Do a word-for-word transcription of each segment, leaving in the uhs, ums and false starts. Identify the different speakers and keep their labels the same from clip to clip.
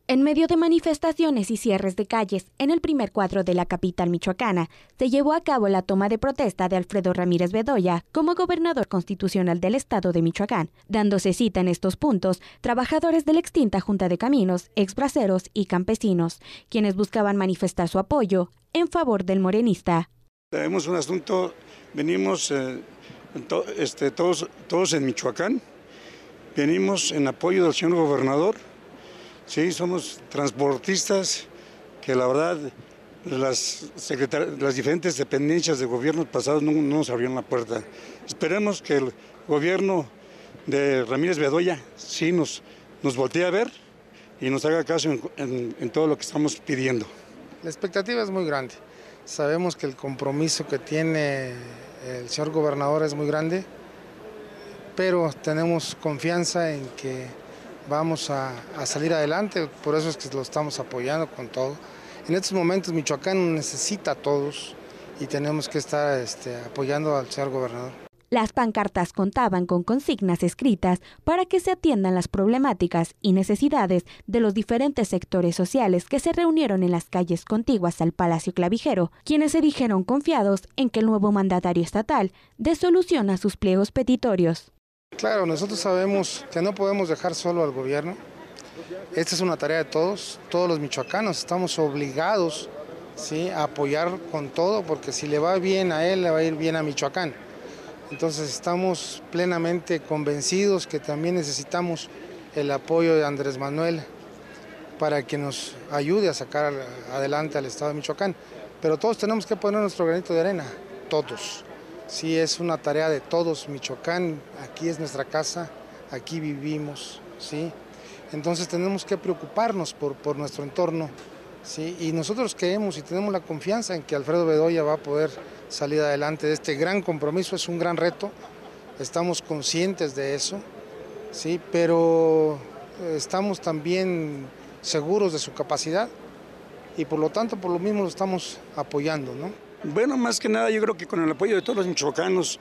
Speaker 1: En medio de manifestaciones y cierres de calles en el primer cuadro de la capital michoacana, se llevó a cabo la toma de protesta de Alfredo Ramírez Bedoya como gobernador constitucional del estado de Michoacán, dándose cita en estos puntos trabajadores de la extinta Junta de Caminos, exbraceros y campesinos, quienes buscaban manifestar su apoyo en favor del morenista.
Speaker 2: Tenemos un asunto, venimos eh, to, este, todos, todos en Michoacán, venimos en apoyo del señor gobernador. Sí, somos transportistas que la verdad las, las diferentes dependencias de gobiernos pasados no, no nos abrieron la puerta. Esperemos que el gobierno de Ramírez Bedoya sí nos, nos voltee a ver y nos haga caso en, en, en todo lo que estamos pidiendo.
Speaker 3: La expectativa es muy grande. Sabemos que el compromiso que tiene el señor gobernador es muy grande, pero tenemos confianza en que vamos a, a salir adelante, por eso es que lo estamos apoyando con todo. En estos momentos Michoacán necesita a todos y tenemos que estar este, apoyando al señor gobernador.
Speaker 1: Las pancartas contaban con consignas escritas para que se atiendan las problemáticas y necesidades de los diferentes sectores sociales que se reunieron en las calles contiguas al Palacio Clavijero, quienes se dijeron confiados en que el nuevo mandatario estatal dé solución a sus pliegos petitorios.
Speaker 3: Claro, nosotros sabemos que no podemos dejar solo al gobierno. Esta es una tarea de todos, todos los michoacanos. Estamos obligados, ¿sí?, a apoyar con todo, porque si le va bien a él, le va a ir bien a Michoacán. Entonces estamos plenamente convencidos que también necesitamos el apoyo de Andrés Manuel para que nos ayude a sacar adelante al estado de Michoacán. Pero todos tenemos que poner nuestro granito de arena, todos. Sí, es una tarea de todos. Michoacán, aquí es nuestra casa, aquí vivimos, ¿sí? Entonces tenemos que preocuparnos por, por nuestro entorno, ¿sí? Y nosotros creemos y tenemos la confianza en que Alfredo Bedoya va a poder salir adelante de este gran compromiso. Es un gran reto, estamos conscientes de eso, ¿sí? Pero estamos también seguros de su capacidad y por lo tanto por lo mismo lo estamos apoyando, ¿no?
Speaker 2: Bueno, más que nada yo creo que con el apoyo de todos los michoacanos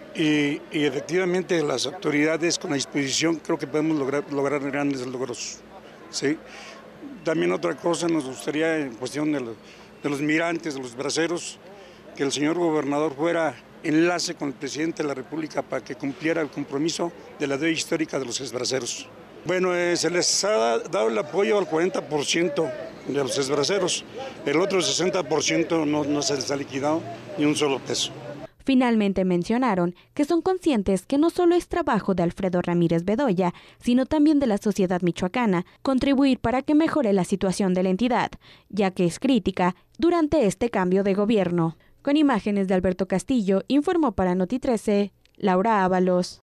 Speaker 2: y, y efectivamente las autoridades con la disposición creo que podemos lograr, lograr grandes logros, ¿sí? También otra cosa nos gustaría en cuestión de, lo, de los migrantes, de los braceros, que el señor gobernador fuera enlace con el presidente de la República para que cumpliera el compromiso de la deuda histórica de los exbraceros. Bueno, eh, se les ha dado el apoyo al cuarenta por ciento de los exbraceros, el otro sesenta por ciento no, no se les ha liquidado ni un solo peso.
Speaker 1: Finalmente mencionaron que son conscientes que no solo es trabajo de Alfredo Ramírez Bedoya, sino también de la sociedad michoacana, contribuir para que mejore la situación de la entidad, ya que es crítica durante este cambio de gobierno. Con imágenes de Alberto Castillo, informó para Noti trece, Laura Ábalos.